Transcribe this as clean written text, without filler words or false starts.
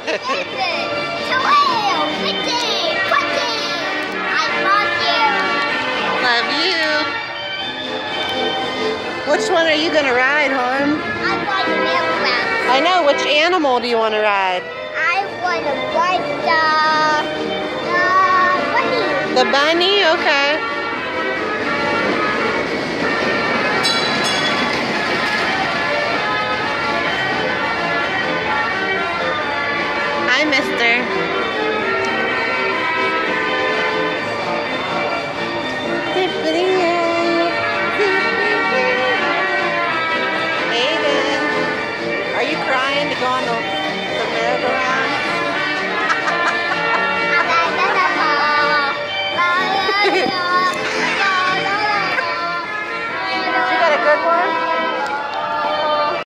Love you. Which one are you going to ride, hon? I want to milk. I know. Which animal do you want to ride? I want to ride the bunny. The bunny? Okay. Hi, mister. Aiden, are you crying to go on the merry-go-round?